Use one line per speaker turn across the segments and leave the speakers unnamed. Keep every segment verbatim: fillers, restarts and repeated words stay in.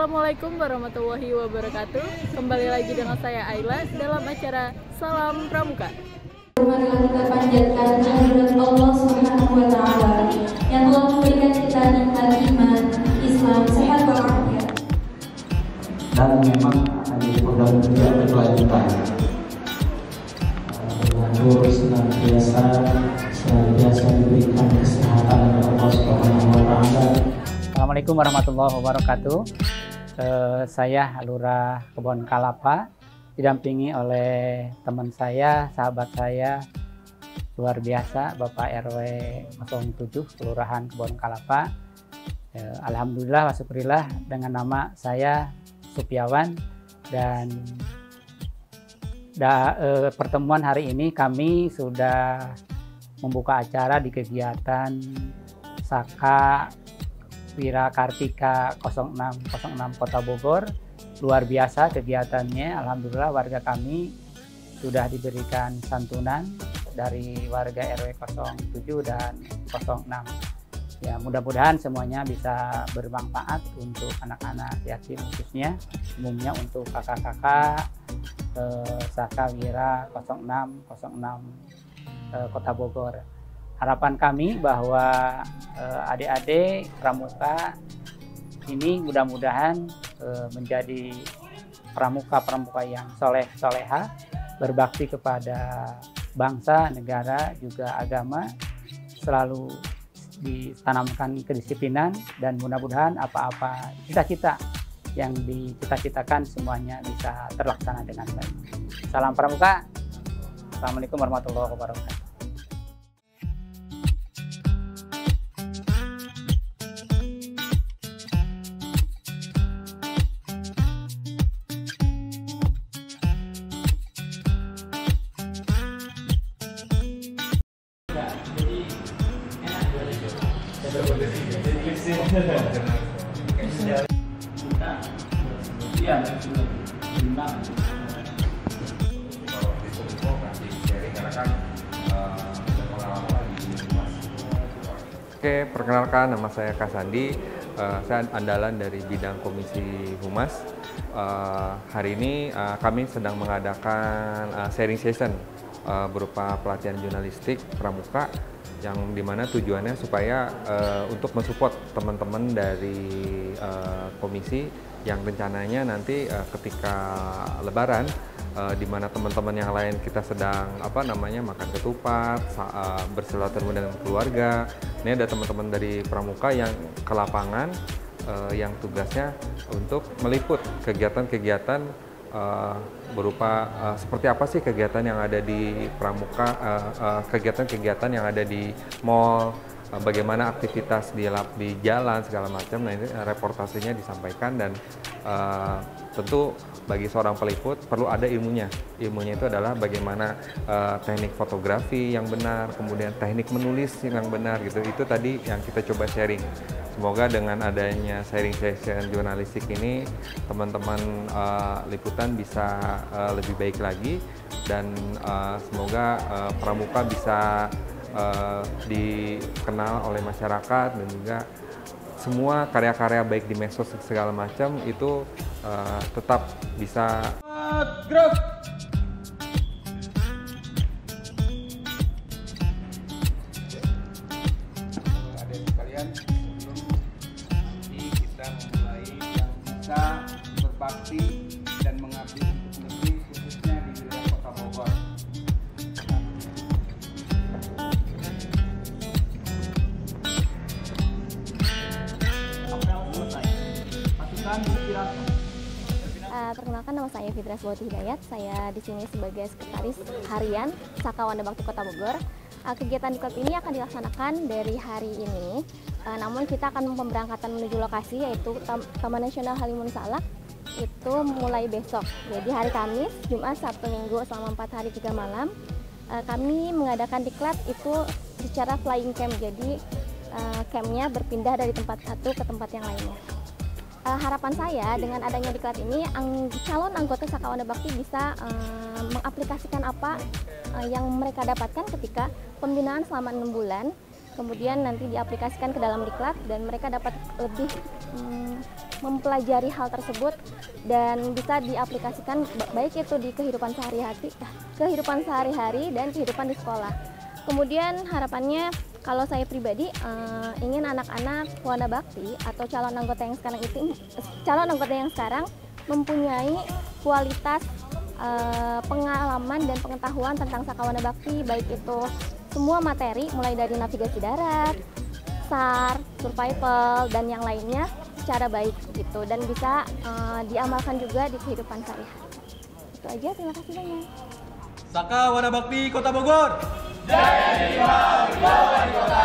Assalamualaikum warahmatullahi wabarakatuh. Kembali lagi dengan saya Ayla dalam acara Salam Pramuka.
Marilah kita panjatkan kehadirat Allah Subhanahu wa taala yang telah memberikan kita nikmat iman, Islam, sehat walafiat.
Dan memang ada program kerja berkelanjutan. Mengatur senantiasa senantiasa diberikan kesehatan oleh Allah Subhanahu wa taala.
Assalamualaikum warahmatullahi wabarakatuh. Eh, saya Lurah Kebon Kalapa, didampingi oleh teman saya, sahabat saya luar biasa, Bapak R W nol tujuh Kelurahan Kebon Kalapa. Eh, Alhamdulillah wasyukurillah dengan nama saya Supiawan, dan da, eh, pertemuan hari ini kami sudah membuka acara di kegiatan Saka Wira Kartika nol enam nol enam Kota Bogor. Luar biasa kegiatannya, alhamdulillah warga kami sudah diberikan santunan dari warga R W nol tujuh dan nol enam. Ya, mudah-mudahan semuanya bisa bermanfaat untuk anak-anak yatim, khususnya umumnya untuk kakak-kakak eh, Saka Wira nol enam nol enam eh, Kota Bogor. Harapan kami bahwa eh, adik-adik pramuka ini mudah-mudahan eh, menjadi pramuka-pramuka yang soleh-soleha, berbakti kepada bangsa, negara, juga agama, selalu ditanamkan kedisiplinan, dan mudah-mudahan apa-apa cita-cita yang dicita-citakan semuanya bisa terlaksana dengan baik. Salam pramuka. Assalamualaikum warahmatullahi wabarakatuh.
Oke, perkenalkan, nama saya Kasandi. Uh, saya andalan dari bidang Komisi Humas. Uh, hari ini uh, kami sedang mengadakan uh, sharing session uh, berupa pelatihan jurnalistik pramuka, yang dimana tujuannya supaya uh, untuk mensupport teman-teman dari uh, komisi yang rencananya nanti uh, ketika Lebaran, uh, di mana teman-teman yang lain kita sedang apa namanya makan ketupat, uh, bersilaturahmi dengan keluarga. Ini ada teman-teman dari pramuka yang ke lapangan, uh, yang tugasnya untuk meliput kegiatan-kegiatan uh, berupa uh, seperti apa sih kegiatan yang ada di pramuka, kegiatan-kegiatan uh, uh, yang ada di mall, uh, bagaimana aktivitas di lap, di jalan segala macam. Nah, ini uh, reportasenya disampaikan, dan uh, tentu bagi seorang peliput perlu ada ilmunya. Ilmunya itu adalah bagaimana uh, teknik fotografi yang benar, kemudian teknik menulis yang benar gitu. Itu tadi yang kita coba sharing. Semoga dengan adanya sharing session jurnalistik ini, teman-teman uh, liputan bisa uh, lebih baik lagi, dan uh, semoga uh, pramuka bisa uh, dikenal oleh masyarakat, dan juga semua karya-karya baik di medsos segala macam itu uh, tetap bisa gerak. Adik sekalian, nanti kita memulai yang bisa berbakti dan mengabdi untuk negeri, khususnya di wilayah Kota Bogor.
Uh, perkenalkan, nama saya Fitria Swati Hidayat. Saya di sini sebagai sekretaris harian Saka Wanda Bakti Kota Bogor. Uh, kegiatan di klub ini akan dilaksanakan dari hari ini. Uh, namun kita akan pemberangkatan menuju lokasi, yaitu Tam Taman Nasional Halimun Salak, itu mulai besok. Jadi hari Kamis, Jumat, Sabtu, Minggu selama empat hari tiga malam. Uh, kami mengadakan di klub itu secara flying camp. Jadi uh, campnya berpindah dari tempat satu ke tempat yang lainnya. Uh, harapan saya dengan adanya diklat ini, ang calon anggota Saka Wanda Bakti bisa uh, mengaplikasikan apa uh, yang mereka dapatkan ketika pembinaan selama enam bulan, kemudian nanti diaplikasikan ke dalam diklat, dan mereka dapat lebih um, mempelajari hal tersebut dan bisa diaplikasikan baik itu di kehidupan sehari-hari, kehidupan sehari-hari dan kehidupan di sekolah. Kemudian harapannya kalau saya pribadi uh, ingin anak-anak Wana Bakti atau calon anggota yang sekarang itu calon anggota yang sekarang mempunyai kualitas uh, pengalaman dan pengetahuan tentang Saka Wana Bakti, baik itu semua materi mulai dari navigasi darat, S A R, survival dan yang lainnya secara baik gitu dan bisa uh, diamalkan juga di kehidupan sehari-hari. Itu aja, terima kasih banyak.
Saka Wana Bakti Kota Bogor.
Jaya Diriba Wibawa Wali Kota.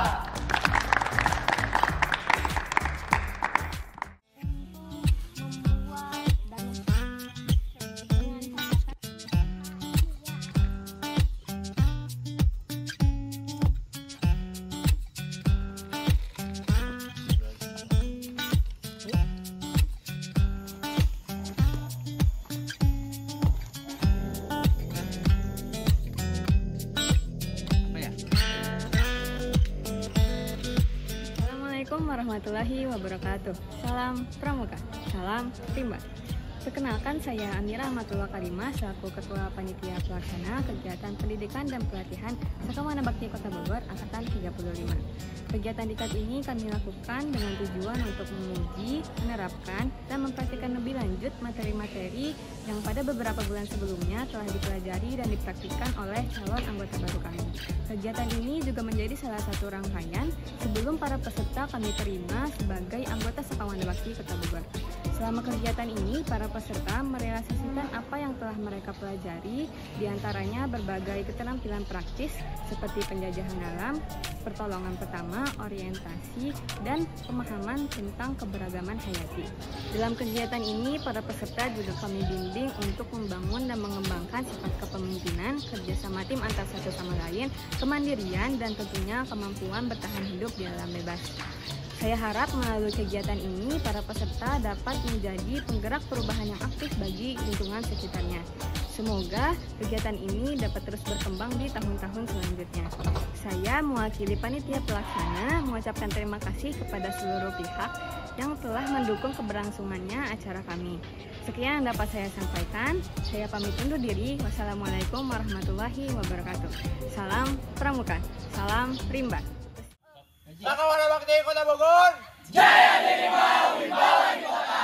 Assalamualaikum warahmatullahi wabarakatuh. Salam Pramuka, salam Rimba. Perkenalkan, saya Amira Ahmadullah Karimah selaku Ketua Panitia Pelaksana Kegiatan Pendidikan dan Pelatihan Saka Wana Bakti Kota Bogor Angkatan tiga puluh lima. Kegiatan diklat ini kami lakukan dengan tujuan untuk menguji, menerapkan, dan mempraktikkan lebih lanjut materi-materi yang pada beberapa bulan sebelumnya telah dipelajari dan dipraktikkan oleh calon anggota baru kami. Kegiatan ini juga menjadi salah satu rangkaian sebelum para peserta kami terima sebagai anggota Saka Wana Bakti Kota Bogor. Selama kegiatan ini, para peserta merealisasikan apa yang telah mereka pelajari, diantaranya berbagai keterampilan praktis seperti penjajahan alam, pertolongan pertama, orientasi, dan pemahaman tentang keberagaman hayati. Dalam kegiatan ini, para peserta juga kami bimbing untuk membangun dan mengembangkan sifat kepemimpinan, kerjasama tim antar satu sama lain, kemandirian, dan tentunya kemampuan bertahan hidup di alam bebas. Saya harap melalui kegiatan ini, para peserta dapat menjadi penggerak perubahan yang aktif bagi lingkungan sekitarnya. Semoga kegiatan ini dapat terus berkembang di tahun-tahun selanjutnya. Saya mewakili panitia pelaksana mengucapkan terima kasih kepada seluruh pihak yang telah mendukung keberlangsungannya acara kami. Sekian yang dapat saya sampaikan. Saya pamit undur diri. Wassalamualaikum warahmatullahi wabarakatuh. Salam Pramuka, salam Rimba.
Saka Wana Bakti Kota Bogor. Jaya Diriba Wibawa Wali Kota.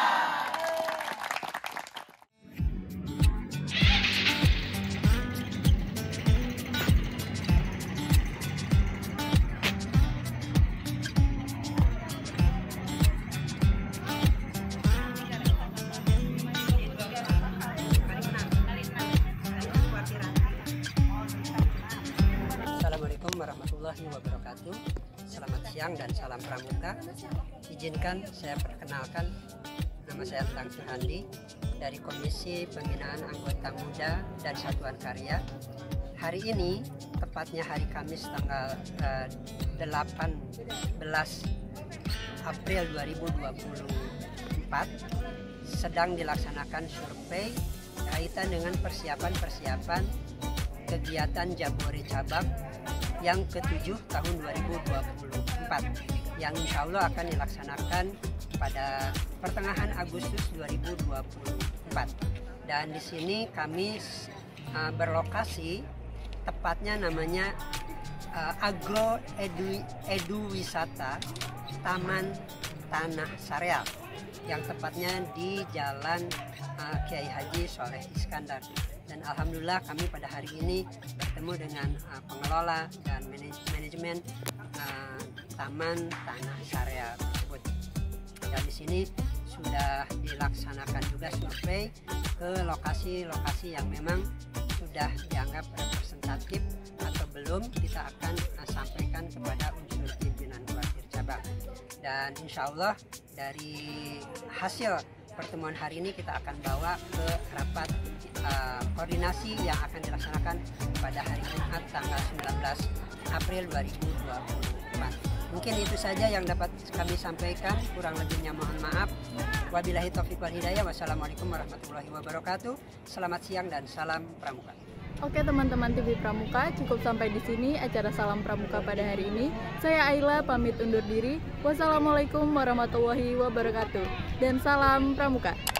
Assalamualaikum warahmatullahi wabarakatuh. Selamat siang dan salam Pramuka. Izinkan saya perkenalkan, nama saya Tang Suhandi dari Komisi Pembinaan Anggota Muda dan Satuan Karya. Hari ini, tepatnya hari Kamis tanggal eh, delapan belas April dua ribu dua puluh empat, sedang dilaksanakan survei kaitan dengan persiapan-persiapan kegiatan Jabore Cabang yang ketujuh tahun dua ribu dua puluh empat yang insya Allah akan dilaksanakan pada pertengahan Agustus dua ribu dua puluh empat. Dan di sini kami uh, berlokasi, tepatnya namanya uh, Agro Edu, Edu Wisata Taman Tanah Sareal, yang tepatnya di Jalan uh, Kiai Haji Soleh Iskandar. Dan alhamdulillah kami pada hari ini bertemu dengan uh, pengelola dan manajemen uh, Taman Tanah Sareal tersebut. Dan di sini sudah dilaksanakan juga survei ke lokasi-lokasi yang memang sudah dianggap representatif atau belum, kita akan uh, sampaikan kepada unsur pimpinan kuartir cabang. Dan insya Allah dari hasil pertemuan hari ini kita akan bawa ke rapat uh, koordinasi yang akan dilaksanakan pada hari Jumat tanggal sembilan belas April dua ribu dua puluh empat. Mungkin itu saja yang dapat kami sampaikan, kurang lebihnya mohon maaf. Wabillahi taufiq wal hidayah. Wassalamualaikum warahmatullahi wabarakatuh. Selamat siang dan salam Pramuka.
Oke teman-teman T V Pramuka, cukup sampai di sini acara Salam Pramuka pada hari ini. Saya Ayla pamit undur diri. Wassalamualaikum warahmatullahi wabarakatuh. Dan salam Pramuka.